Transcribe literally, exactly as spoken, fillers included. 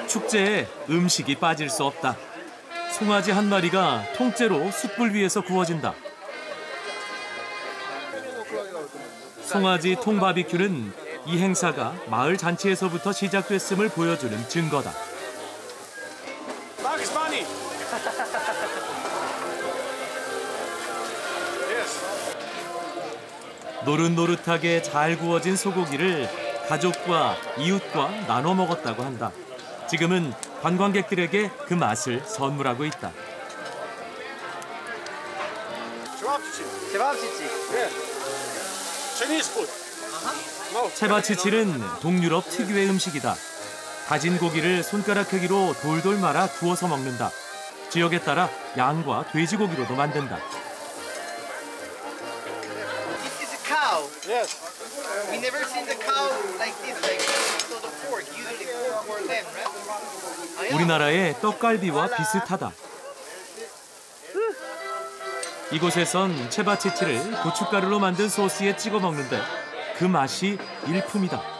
축제에 음식이 빠질 수 없다. 송아지 한 마리가 통째로 숯불 위에서 구워진다. 송아지 통바비큐는 이 행사가 마을 잔치에서부터 시작됐음을 보여주는 증거다. 노릇노릇하게 잘 구워진 소고기를 가족과 이웃과 나눠 먹었다고 한다. 지금은 관광객들에게 그 맛을 선물하고 있다. 체바치칠은 동유럽 특유의 음식이다. 다진 고기를 손가락 크기로 돌돌 말아 구워서 먹는다. 지역에 따라 양과 돼지고기로도 만든다. Yes. We never seen the cow like this, like so the pork, usually pork or lamb, right? 우리나라의 떡갈비와 비슷하다. 이곳에선 체바치치를 고춧가루로 만든 소스에 찍어 먹는데 그 맛이 일품이다.